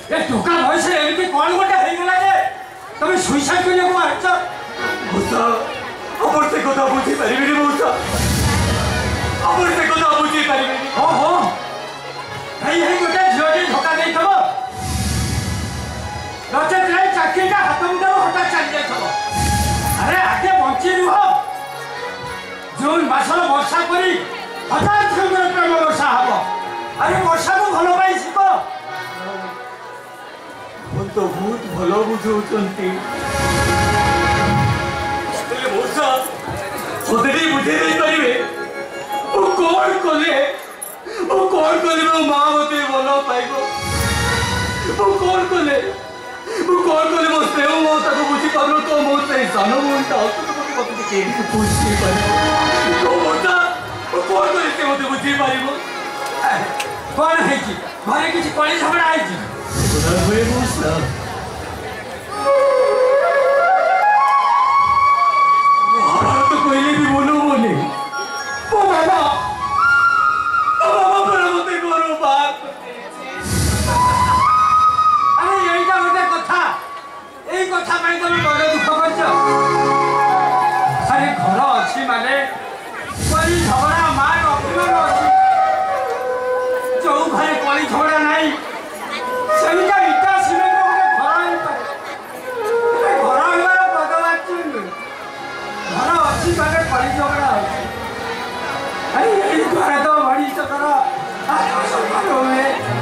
ए टोका भयस एमती कौन गोटे हो गला जे तुम सुइसाइड करने को आछ मौसा अमर से कथा बुझी पारिबे मौसा अमर से कथा बुझी पारिबे हो हे गोटे झियोटी धोका दे थबो नचेत रे चाकी का हाथ मुंडा हटा चल जाय थबो अरे आगे बंची रुह जून मासर वर्षा करी हजार छंगर प्रेम वर्षा हबो अरे वर्षा को भलो पाई सिको मन तो बहुत भलो बुझौचंती तेरे मौसा ओतेरी बुझे नहीं पारिबे ओ कौन कोले मो मां मते भलो पाइबो ओ कौन कोले मो स्नेह मो ताको बुझी पारो तो मो से सानो मोंटा तो मते के बुझी पारो तो मौसा ओ कौन कोले से मते बुझी पारिबो कौन है जी घरे किसी कली झगड़ा है जी बुरा हुए मौसा तो कोई भी बोलो बोले ओ बाबा पर मते करो बात अरे यही का गोटे कथा एई कथा पई तुम बड़ दुख करछ अरे घर अछि माने कली झगड़ा मार अभिमान अछि जो घरे कली झगड़ा नहीं सेमिका इटा सिमेंट गोटे घर ही पाए घर हिबार बदलाची घर अच्छी माने कली झगड़ा अछि अरे यही घरे तो बड़ी चकर आज सफल होए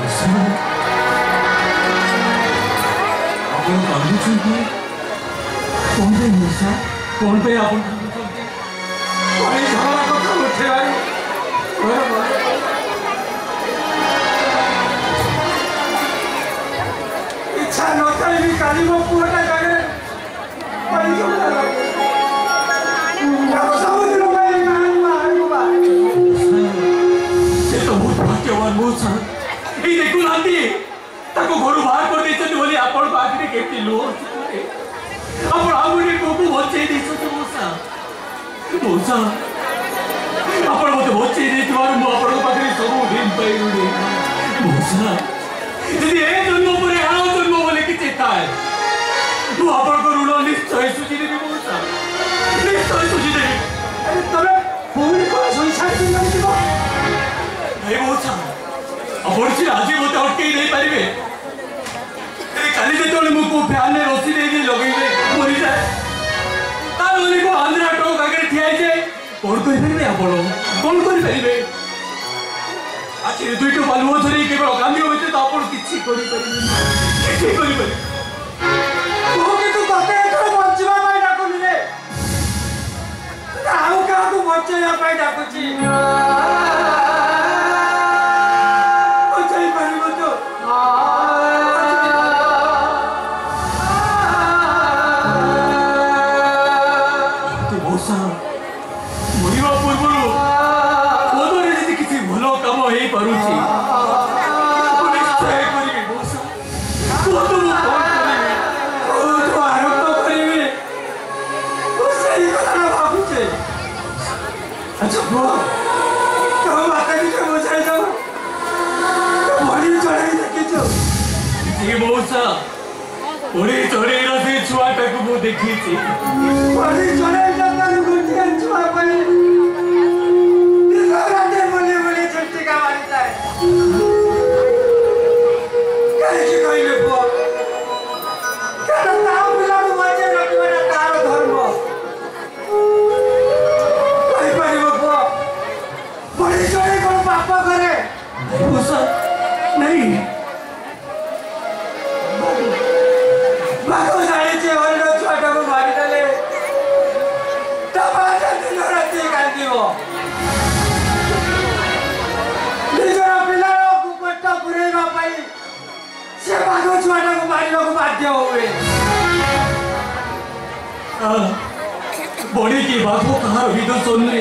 आप कांदू छुंती कौन पे मूसा कौन पे आप कली झगड़ा कथा उठे भाई इच्छा नथाई भी काली मो पुआटा जागे कली झगड़ा लागे ताको समुद्र में मारू बा से तो बहुत भाग्यवान मूसा ए देखो नांदी ताको घर बाहर कर देछन बोली आपण बागरे केती लो आपण आमुनी कोको बचे दिसो तो मूसा आपण मते बचे देतिवार मु आपण पाखरे सब दिन पाइरुनी मूसा यदि ए जन्म परे आओ जन्म बोले किछि थाए मु आपण को ऋण निश्चय सुझी देबी मूसा निश्चय सुझी देबी अरे तबे पूरी को सुइसाइड कर दिबो हे मूसा आपण से आज मते अटके नहीं पारिबे ए काली जेतोले मु को फैन रे रसी दे लगेबे मरि जाए तालोली को आंध्रा टोक आगे ठिया जे कौन कर परिबे आपण कौन कर परिबे आखिर दुईटो बालुओ धरी केवल गांधी होते तो आपण किछि करि परिबे किछि करि परिबे तू के तू कते एथर बंचिबा पाई डाकुनी रे आउ का तू बंचया पाई डाकुची बंचाई परिबो तो तो मौसा मरिवा पूर्वरु ओदरे जदि किछि भलो काम हेई पारुछि निश्चय करिबे मौसा तो तो आरोप करिबे तू सही କଥା ଭାବୁଛେ अच्छा वो तो माता जी को बुझाई जाओ तो बड़ी चढ़ाई देखिছো जी मौसा ओरे चढ़े रसे छुआटा को मु देखिछि बड़ी चढ़ाई जाता गुटिया छुआ पाई राते बोले बोले छुट्टी का मारता है कहे कि कहले को कारण नाम बिलाडू बाजे रखबा तार धर्म कहि परिबो को बड़ी चढ़ाई को पाप करे मौसा नहीं बागो जाने छे और छोटा को मारी डाले तबाजा दिन रात कांदिबो निजरा पिलारो कुपट्टा पुरेगा पाई से बागो छोटा को मारिबा को बाध्य होवे बड़ी की बात हो कहार विदो सुनने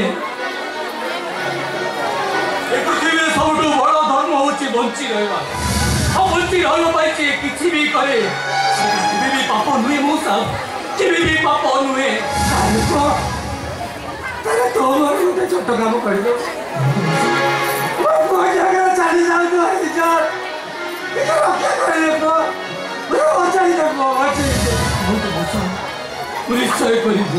एक पृथ्वी सबटु बड़ धर्म होची बंची रहबा हम बंची रहलो पाइछि किछि भी करे केबे भी पाप नुहे मौसा केबे भी पाप नुहे तेरे तो मोर छोट काम करिबो वो जगह चली जाऊ तो इज्जत इधर क्या करे को ଅଛି ନିଶ୍ଚୟ କରିବି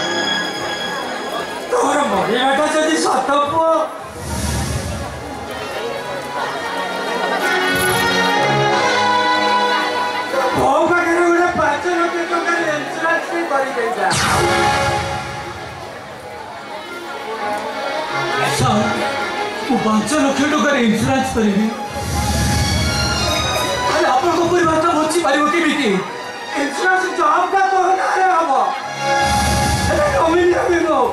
ତୋର ମରିବାଟା ଯଦି ସତ ପୁଅ ମୋ ପାଖରେ ଗୋଟେ 5 ଲକ୍ଷ ଟଙ୍କାର ଇନ୍ସୁରାନ୍ସ କରିଦେଇଥା ମୁଁ 5 ଲକ୍ଷ ଟଙ୍କାର ଇନ୍ସୁରାନ୍ସ କରିବି ଆପଣଙ୍କ ପରିବାରଟା ବଞ୍ଚି ପାରିବ କେମିତି ଇନ୍ସୁରାନ୍ସ ଜବ୍ଟା ତୋର ନାଁରେ ହବ ଏଟା ନମିନି ହେବି ମୁଁ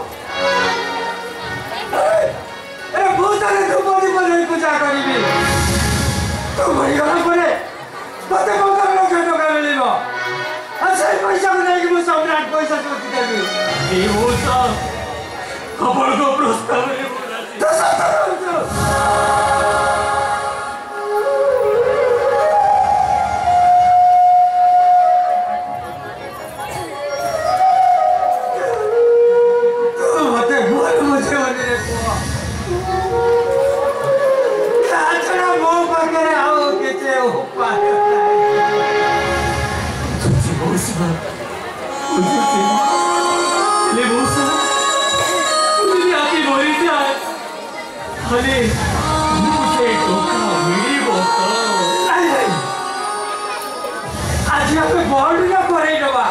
ମୁଁ ତାହେଲେ ଧୂପ ଦୀପ ନେଇ ପୂଜା କରିବି ତୁ ମରିଗଲା ପରେ ମତେ 15 ଲକ୍ଷ ଟଙ୍କା ମିଳିବ ଆଉ ସେଇ ପଇସାକୁ ନେଇକି ମୁଁ ସମ୍ରାଟ ପଇସା ଶୋଧି ଦେବି এই মৌসা ଆପଣଙ୍କ ପ୍ରସ୍ତାବରେ ତୁ ସତ କହୁଛୁ आज हमें बॉर्ड ना करे दबा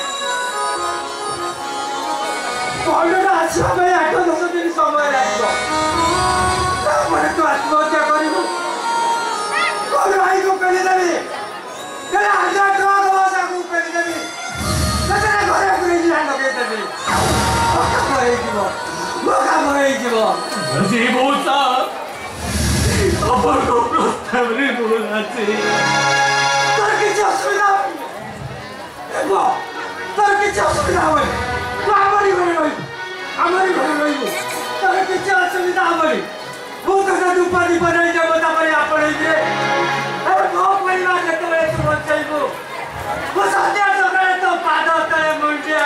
बॉर्ड ना आसवा में 8-10 दिन समय लागो तापर तो आत्महत्या करिबो कोन भाई को कहि देबी तेरा 1000 टका दवा को कहि देबी तेरा घरे पुरे जिला लगे देबी मोका भई जीवो जी मौसा ଆପଣଙ୍କ ପ୍ରସ୍ତାବରେ ଭୁଲ ଅଛି ତୋର କିଛି ଅସୁବିଧା ହବନି ତୋର କିଛି ଅସୁବିଧା ହବନି ତୁ ଆମରି ଘରେ ରହିବୁ ତୋର କିଛି ଅସୁବିଧା ହବନି ମୁଁ ତୋତେ ଧୂପ ଦୀପ ନେଇ ଦେବ ତାପରେ ଆପଣେଇବେ ମୋ ପରିବାର ଯେତେବେଳେ ତୁ ବଞ୍ଚେଇବୁ ମୁଁ ସନ୍ଧ୍ୟା ସକାଳେ ତୋ ପାଦ ତଳେ ମୁଣ୍ଡିଆ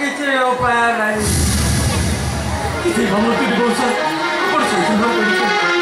उपाय नहीं।